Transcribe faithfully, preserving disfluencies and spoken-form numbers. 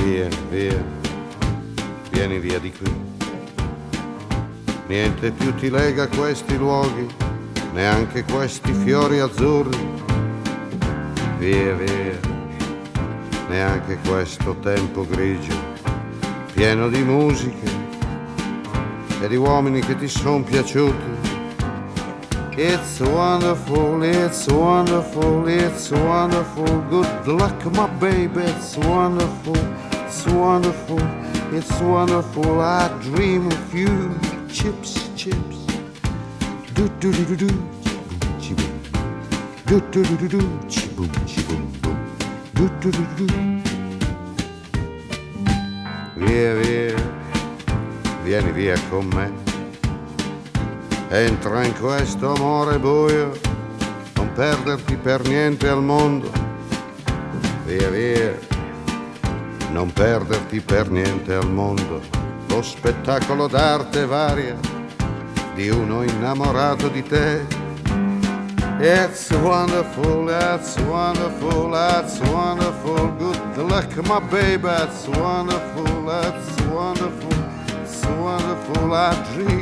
Via, via, vieni via di qui. Niente più ti lega a questi luoghi, neanche questi fiori azzurri. Via, via, neanche questo tempo grigio, pieno di musiche e di uomini che ti son piaciuti. It's wonderful, it's wonderful, it's wonderful. Good luck, my baby, it's wonderful, it's wonderful, it's wonderful. I dream of you, chips, chips. Do do do do do, chi-boom, do do do do do, chi-boom, chi-boom, boom, do do do do do. Via, via, vieni via con me. Entra in questo amore buio, non perderti per niente al mondo. Via, via, non perderti per niente al mondo. Lo spettacolo d'arte varia di uno innamorato di te. It's wonderful, it's wonderful, it's wonderful. Good luck, my baby, it's wonderful, it's wonderful, it's wonderful. I dream